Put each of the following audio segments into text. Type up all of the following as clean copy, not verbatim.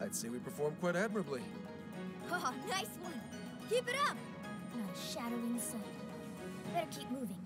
I'd say we performed quite admirably. Oh, nice one. Keep it up. Not a shadow in sight. Better keep moving.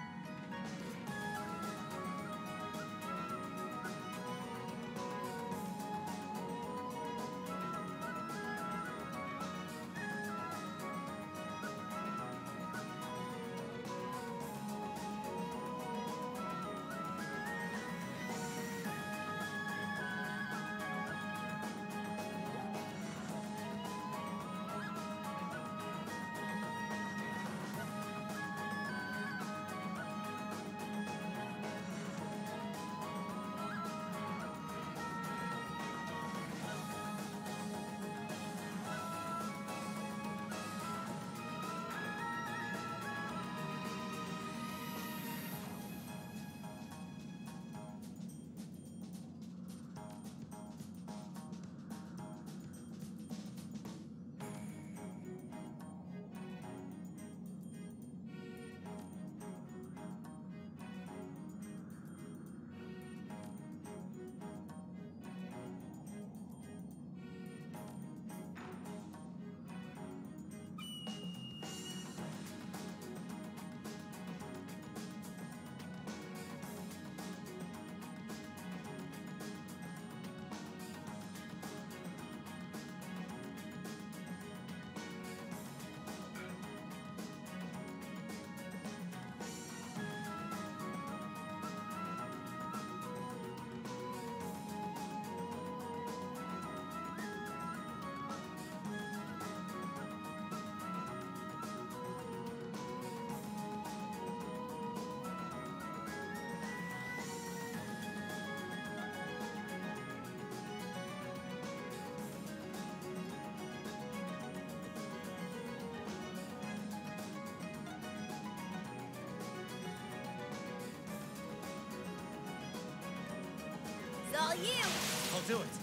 It's all you! I'll do it.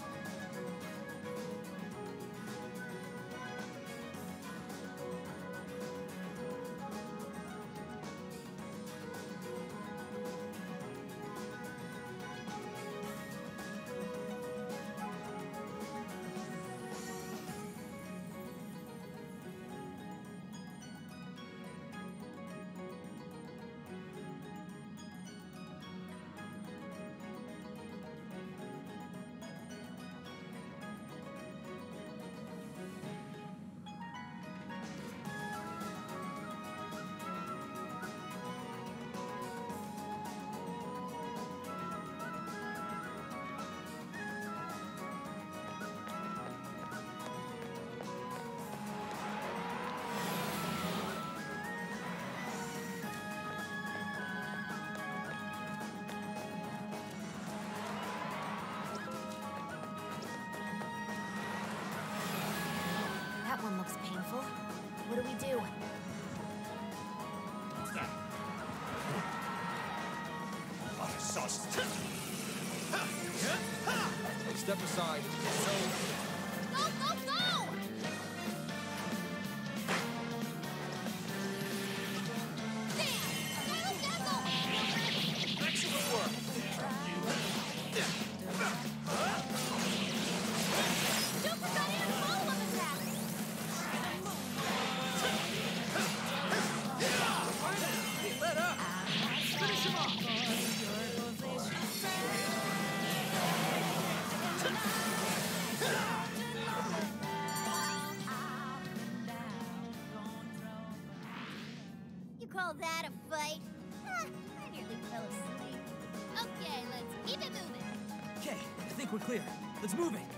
That one looks painful. What do we do? Hey, step aside. Go, go, go! Excellent work. Super Saiyan follow-up attack! Hey, let up! Finish him off! You call that a fight? I nearly fell asleep. Okay, let's keep it moving. Okay, I think we're clear. Let's move it.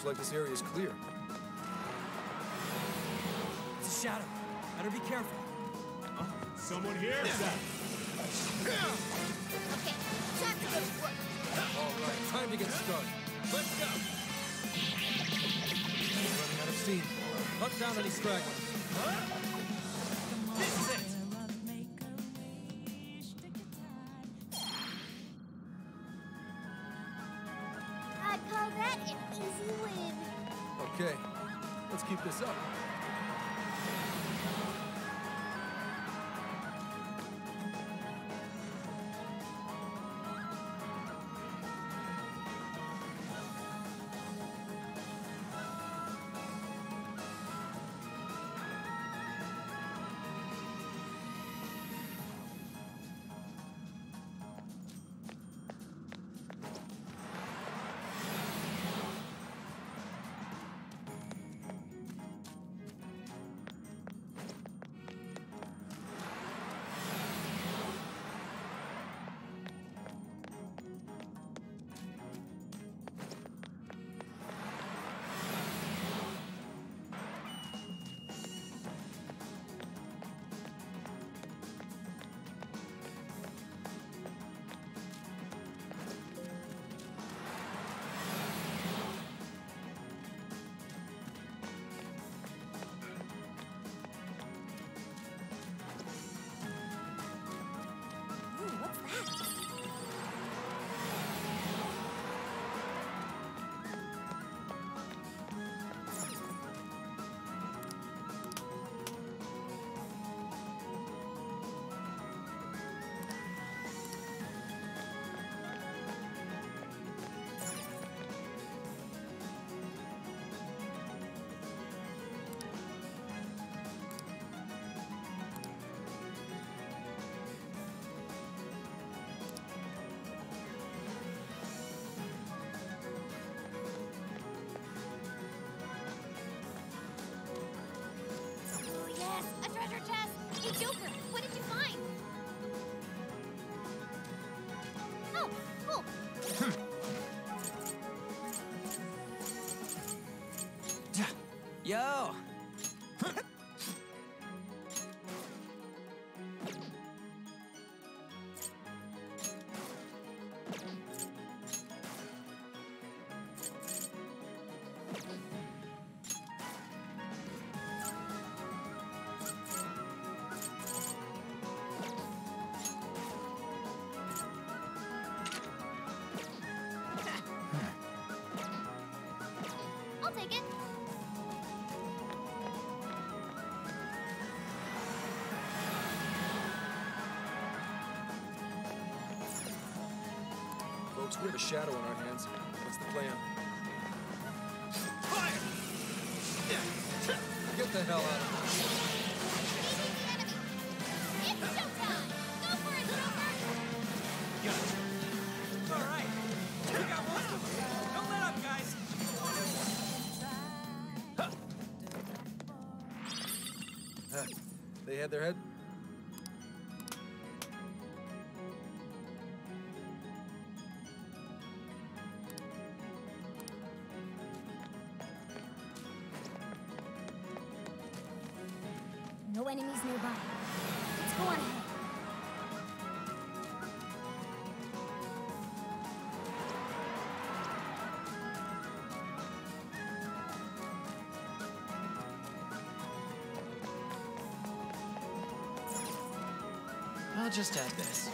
Looks like this area is clear. It's a shadow. Better be careful. Someone here? Okay, time to go to work. All right, time to get started. Let's go. Running out of steam. Hunt down any stragglers. This is it. I'd call that an easy win. Okay, let's keep this up. Ooh, what's that? Oh, yes, a treasure chest. Hey, Joker, what did you find? Oh, cool. Yo. I'll take it. Folks, we have a shadow on our hands. What's the plan? Fire! Get the hell out of here. Easy the enemy. It's showtime. Go for it, Joker. Gotcha. All right. We got one. Don't let up, guys. They had their head. No enemies nearby. Let's go on ahead. I'll just add this.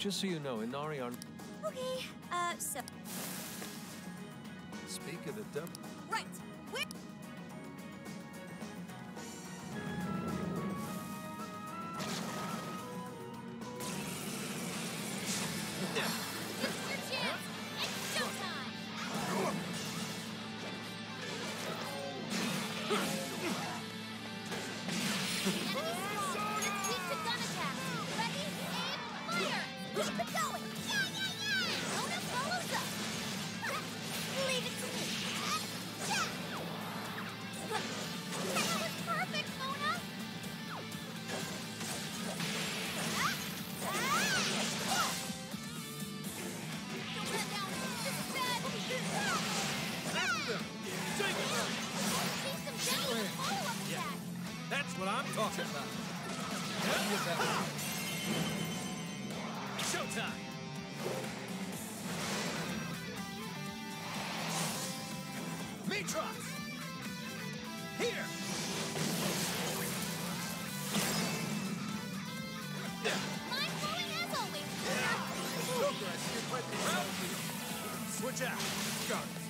Just so you know, Inari are... Okay, so... Speak of the devil. Right! Where... Here's your chance! It's showtime! Enemy small! It's weak to gun attack! Ready, aim, fire! Keep it going! Yeah! Mona follows up! Leave it to me! That was perfect, Mona! Don't let down! This is bad! After them! Take it! Chase them down with a follow-up attack! That's what I'm talking about. Get that one. Showtime! Mitros! Here! Mind blowing as always! Joker, I see you're quite the Round. Switch out! guards.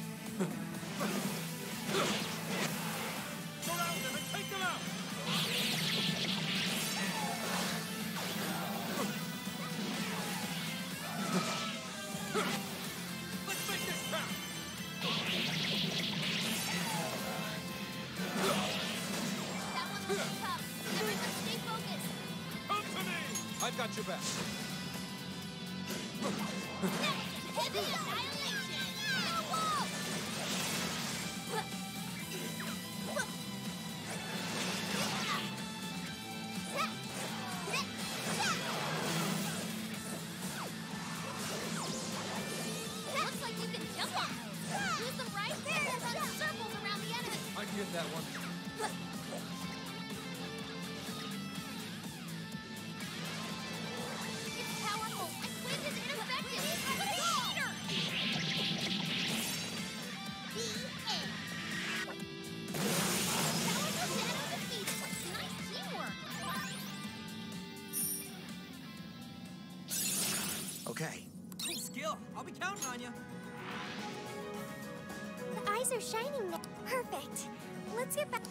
Surround them and take them out! Let's make this count! That one looks tough. Everyone stay focused. Come to me! I've got your back. Heavy annihilation! No wall! Looks like you can jump on them. Use them right there and run circles around the enemy. I can get that one. It's powerful. And Quiz is ineffective. Leader! The end. Powerful Shadow defeated. Nice teamwork. Okay. Cool skill. I'll be counting on you. The eyes are shining now. Perfect. Let's get back.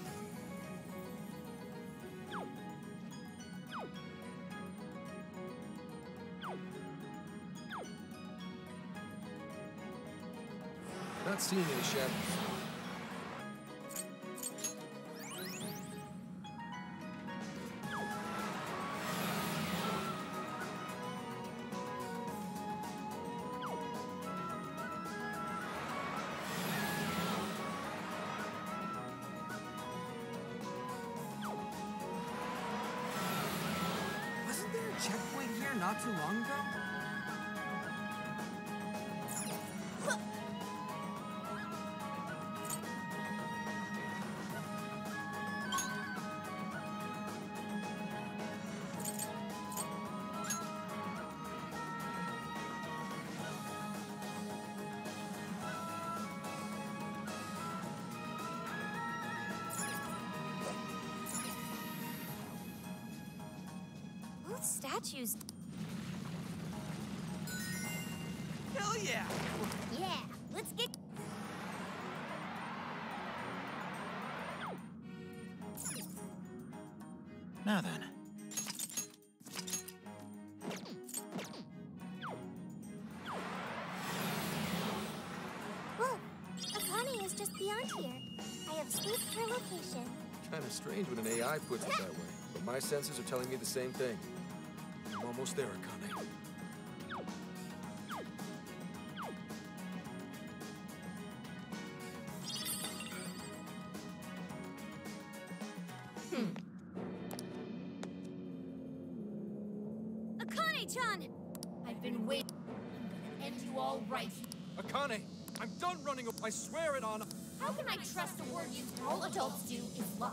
Not seeing any shadows. Wasn't there a checkpoint here not too long ago? Both statues. Hell yeah! Yeah, let's get. Now then. Whoa, Akane is just beyond here. I have spoofed her location. Kind of strange when an AI puts it that way, but my senses are telling me the same thing. I'm almost there, Akane. Akane-chan! I've been waiting. I'm gonna end you all right. Akane, I'm done running. I swear it on. How can I trust a word all adults do is lie?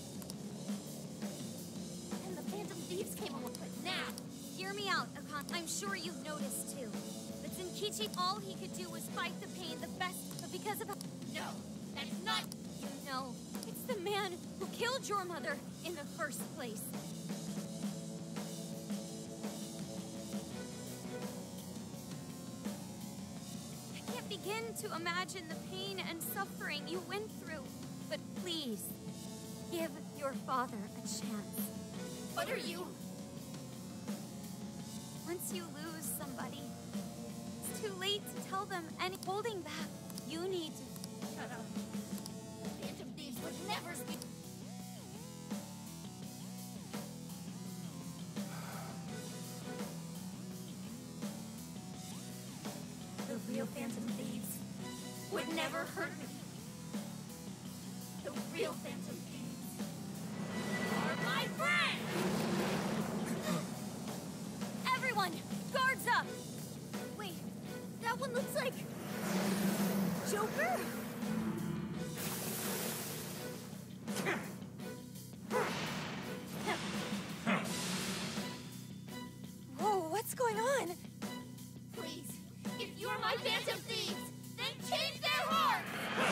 And the Phantom Thieves came along, but now. Hear me out, Akane. I'm sure you've noticed too. But Zenkichi, all he could do was fight the pain the best, but because of... No, that's not... You know, it's the man who killed your mother in the first place. begin to imagine the pain and suffering you went through. But please, give your father a chance. What are you? Once you lose somebody, it's too late to tell them any holding back. You need to Shut up. Phantom Thieves would never speak. The real Phantom Thieves would never hurt me. The real Phantom Thieves are my friends! Everyone, guards up! Wait, that one looks like Joker? Whoa, what's going on? Please, if you're my Phantom Thieves, then change their hearts!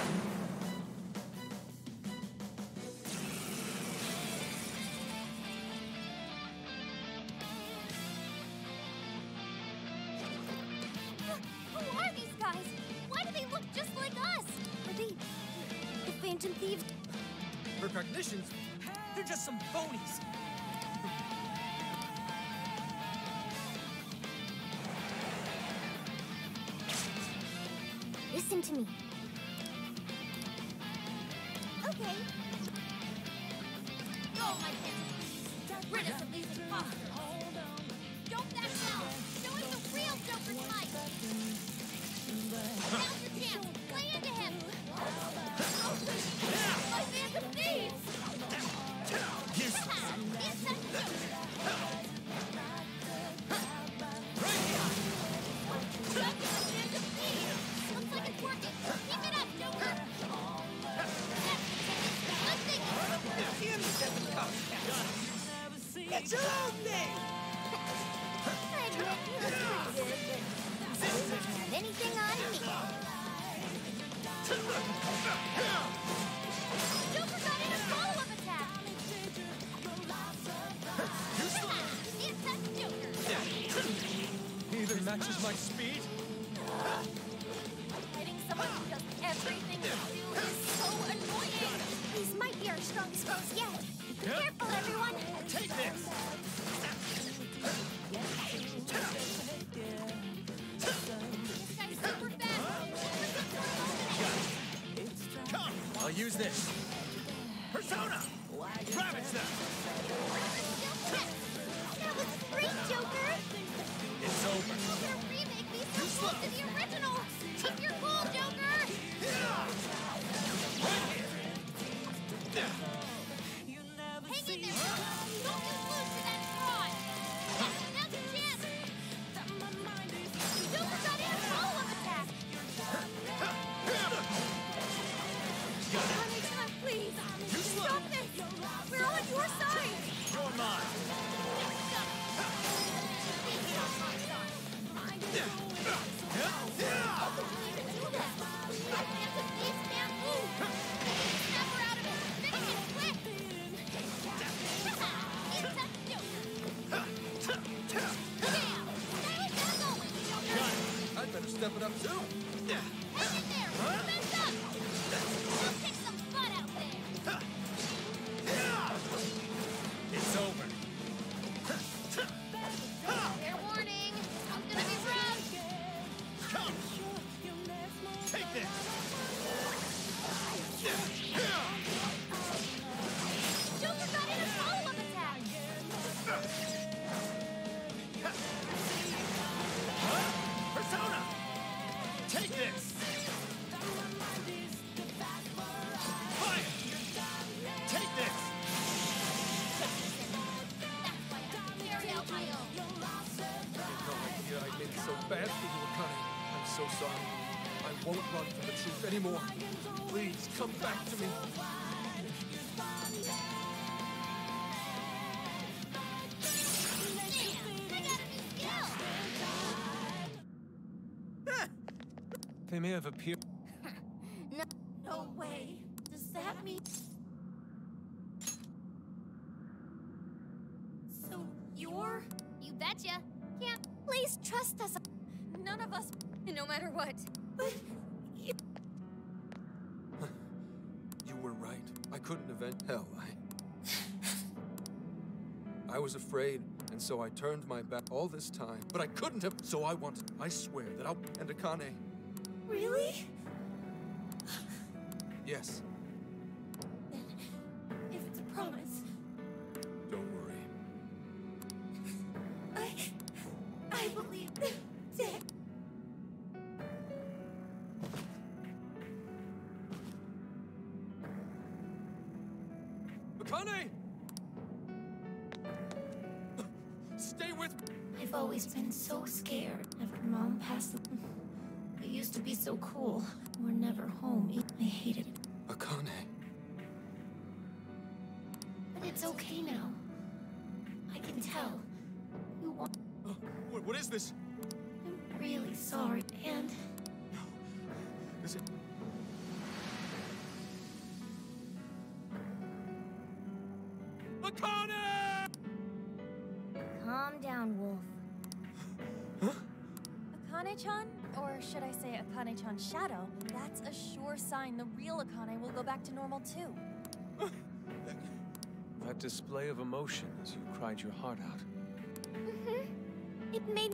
Who are these guys? Why do they look just like us? Are they the Phantom Thieves? Precognitions? They're just some phonies. Listen to me. Okay. Go, my Phantom Thieves! Rid us of these imposters! Don't back down! Show us the real Joker's might! Now's your chance! Play into him! My Phantom Thieves! Here's the attack Joker! Back to the Phantom Thieves! Looks like it's working! Keep it up, Joker! Good thinking! Give me seven cups. It's your own name! I admit you look pretty good, but you don't have anything on me. Joker got in a follow-up attack! The attack Joker! Either matches my speed. Fighting someone who does everything you do is so annoying! These might be our strongest foes yet. Be careful, everyone! Take this! This guy's super fast! Come! I'll use this. Persona! Ravage them! That was great, Joker! It's over. We're gonna remake these so close to the original! Keep your cool, Joker! Hang in there, Joker! Don't you lose to that fraud! Now's your chance! Joker got in a follow-up attack! Honey, please! Stop this! We're on your side! You're mine. I'd better step it up too. It's over. Fair warning, I'm gonna be rough. Come! Take this! Joker got in a follow-up attack! Persona! Take this! Fire! Take this! That's why I carry out my own. No idea I made it so bad for you, Akane. I'm so sorry. I won't run from the truth anymore. Please, come back to me. Man, I got a new skill. They may have appeared. No way. Does that mean... So, you're... You betcha. Can't please trust us. None of us, no matter what. But You were right. I couldn't event hell. I was afraid, and so I turned my back all this time. But I couldn't have. So I wanted. I swear that I'll. And Akane. Really? Yes. Then, if it's a promise, Don't worry. I believe that. Akane! Stay with me. I've always been so scared after Mom passed. We used to be so cool. We're never home. I hated it. Akane. But it's okay now. I can tell. You want. What is this? I'm really sorry. And Is it? Akane! Calm down, Wolf. Akane-chan? Or should I say Akane-chan's shadow? That's a sure sign the real Akane will go back to normal too. That display of emotion as you cried your heart out. it made.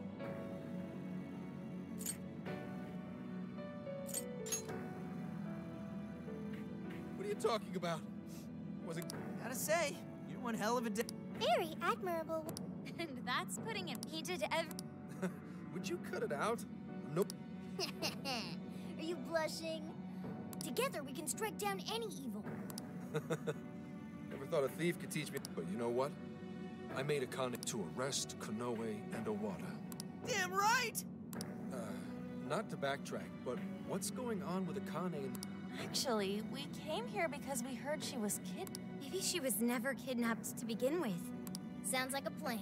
What are you talking about? Was it? Gotta say, you're one hell of a Very admirable. And that's putting it. He did every. Would you cut it out? Nope. Are you blushing? Together we can strike down any evil. Never thought a thief could teach me. But you know what? I made Akane to arrest Konoe and Owada. Damn right! Not to backtrack, but what's going on with Akane and... Actually, we came here because we heard she was kidnapped. Maybe she was never kidnapped to begin with. Sounds like a plan.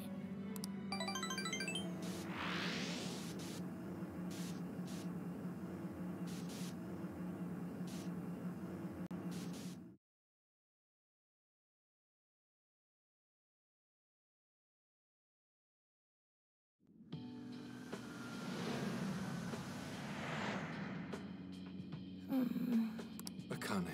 Akane.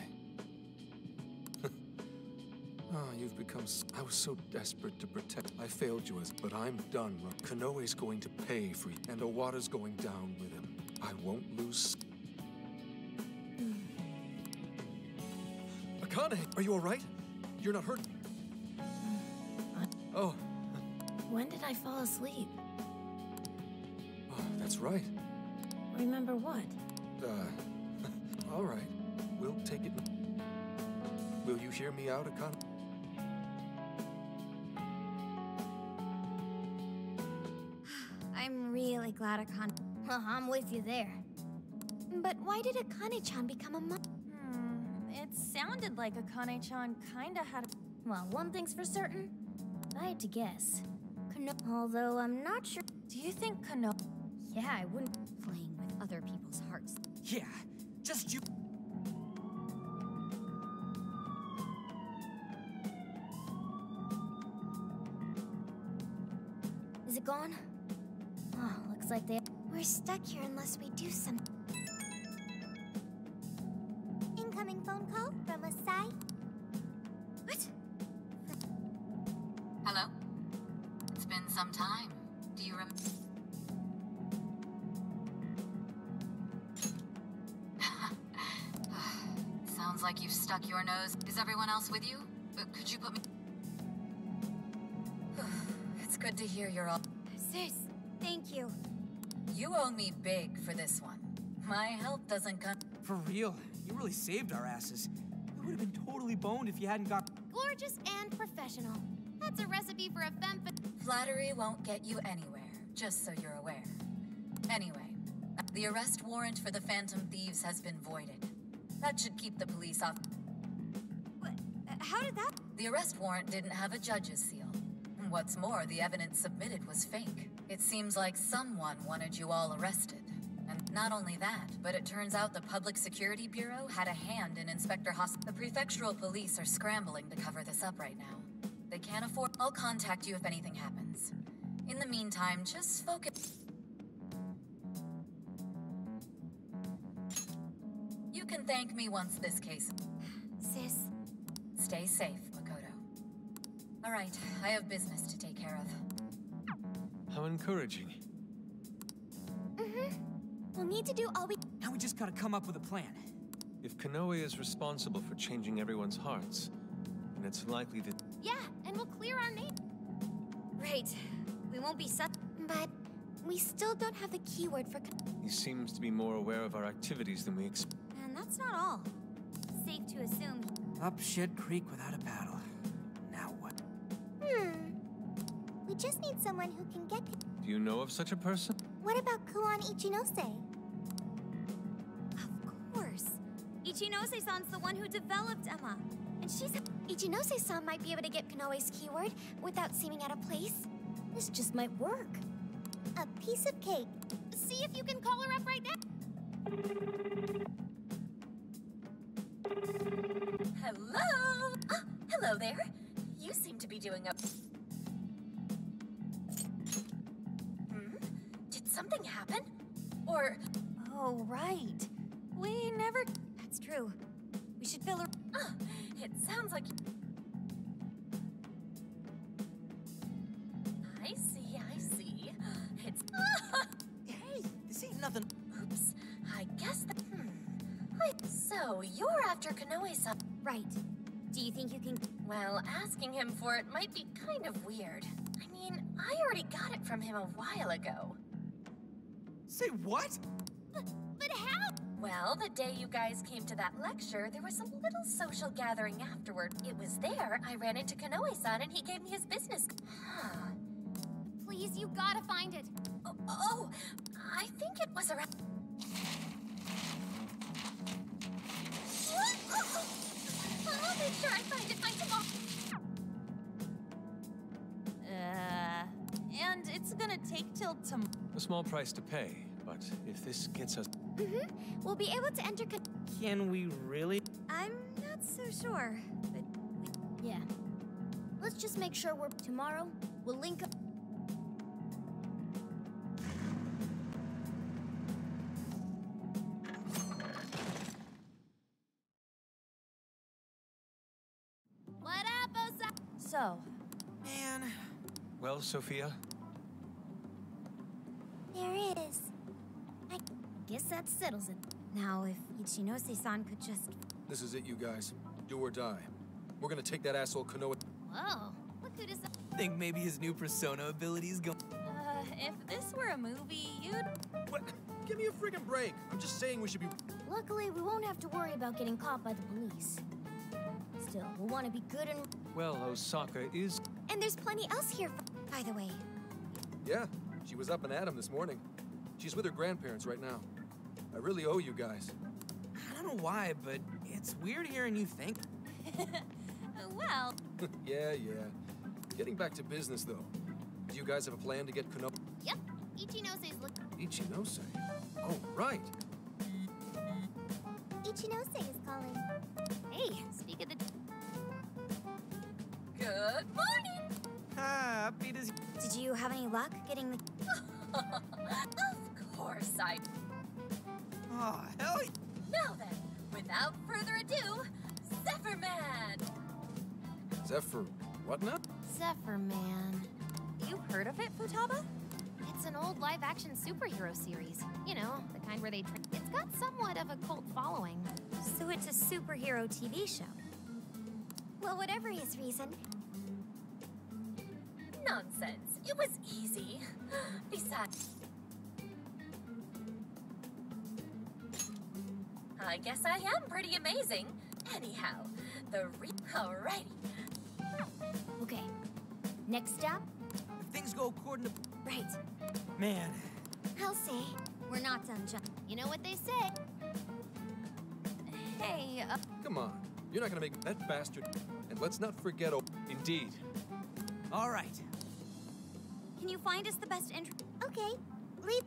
You've become... I was so desperate to protect... I failed you as... But I'm done. Konoe's going to pay for you, and Owada's going down with him. I won't lose... Akane, are you all right? You're not hurt? Oh. When did I fall asleep? Oh, that's right. Remember what? All right. We'll take it. Will you hear me out, Akane? I'm really glad Akane... I'm with you there. But why did Akane-chan become a mom? It sounded like Akane-chan kinda had a... Well, one thing's for certain. I had to guess. Although I'm not sure... Do you think Konoe... Yeah, I wouldn't... Playing with other people's hearts. Yeah, just you. Is it gone? Oh, looks like they... We're stuck here unless we do something. Incoming phone call from Asai. What? Hello? It's been some time. Do you remember? Sounds like you've stuck your nose. Is everyone else with you? Could you put me... It's good to hear you're all... Sis, thank you. You owe me big for this one. My help doesn't come... For real, you really saved our asses. We would have been totally boned if you hadn't got... Gorgeous and professional. That's a recipe for a femme... Flattery won't get you anywhere, just so you're aware. Anyway, the arrest warrant for the Phantom Thieves has been voided. That should keep the police off. What? How did that... The arrest warrant didn't have a judge's seal. What's more, the evidence submitted was fake. It seems like someone wanted you all arrested. And not only that, but it turns out the Public Security Bureau had a hand in Inspector The prefectural police are scrambling to cover this up right now. They can't afford... I'll contact you if anything happens. In the meantime, just focus... can thank me once this case... Sis. Stay safe, Makoto. All right, I have business to take care of. How encouraging. We'll need to do all we... Now we just gotta come up with a plan. If Konoe is responsible for changing everyone's hearts, then it's likely that... Yeah, and we'll clear our name. Right. We won't be But we still don't have the keyword for... He seems to be more aware of our activities than we expect. And that's not all. Safe to assume. Up shit creek without a paddle. Now what? We just need someone who can get... Do you know of such a person? What about Kuon Ichinose? Of course. Ichinose-san's the one who developed Emma. And she's... Ichinose-san might be able to get Konoe's keyword without seeming out of place. This just might work. A piece of cake. See if you can call her up right now. Hello? Ah, hello there. You seem to be doing a... Did something happen? Or... Oh, right. We never... That's true. We should fill her... it sounds like... I see. It's... Hey, this ain't nothing. Oops. I guess that... So, you're after Konoe-san. Right. Do you think you can... Well, asking him for it might be kind of weird. I mean, I already got it from him a while ago. Say what? But how? Well, the day you guys came to that lecture, there was a little social gathering afterward. It was there I ran into Konoe-san and he gave me his business. Please, you gotta find it. Oh, I think it was around... I'll make sure I find it by tomorrow. And it's gonna take till tomorrow. A small price to pay, but if this gets us... We'll be able to enter... Can we really? I'm not so sure, but... Yeah. Let's just make sure we're... Tomorrow, we'll link up... What up, Osa? So, Man. Well, Sophia? There it is. Guess that settles it. Now, if Ichinose-san could just... This is it, you guys. Do or die. We're gonna take that asshole Konoe... Whoa, look who decided... Think maybe his new persona abilities go... if this were a movie, you'd... What? Give me a friggin' break. I'm just saying we should be... Luckily, we won't have to worry about getting caught by the police. Still, we'll want to be good and... Well, Osaka is... And there's plenty else here for... By the way, Yeah, she was up and at 'em this morning. She's with her grandparents right now. I really owe you guys. I don't know why, but it's weird hearing you think. Well, Yeah. Getting back to business, though. Do you guys have a plan to get Konoe... Yep, Ichinose-'s look... Ichinose? Oh, right. Ichinose is calling. Hey, speak of the... Good morning! Happy to... Did you have any luck getting the... Of course I... Oh, hell yeah. Now then, without further ado, Zephyrman! Zephyr... what now? Zephyr Man. You've heard of it, Futaba? It's an old live-action superhero series. You know, the kind where they... It's got somewhat of a cult following. So it's a superhero TV show. Well, whatever his reason, Nonsense. It was easy. Besides... I guess I am pretty amazing. Anyhow, Alrighty. okay. Next stop? If things go according to... Right. Man. I'll say. We're not done, John. You know what they say. hey, Come on. You're not gonna make that bastard... And let's not forget... Indeed. All right. Can you find us the best entry? Okay. Leave.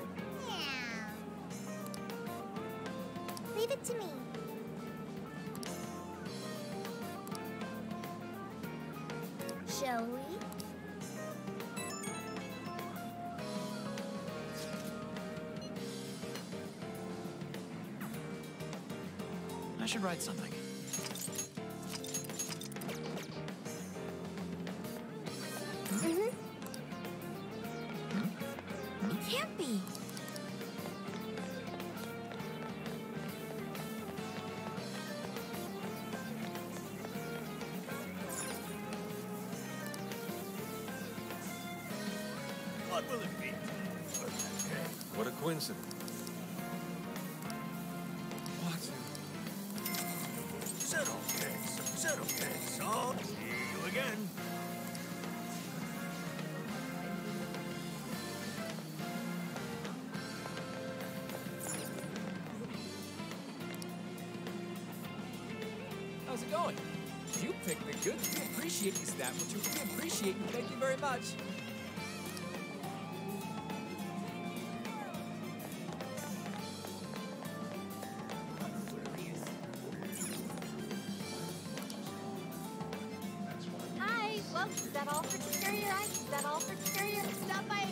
Leave it to me. shall we? I should write something. It can't be. What will it be? What a coincidence. Settle, kids. Settle, kids. I'll see you again. How's it going? You picked the goods. We appreciate you, Staff. We appreciate you. Thank you very much. Hi. Well, is that all for Terraria? Is that all for Terraria? Stop by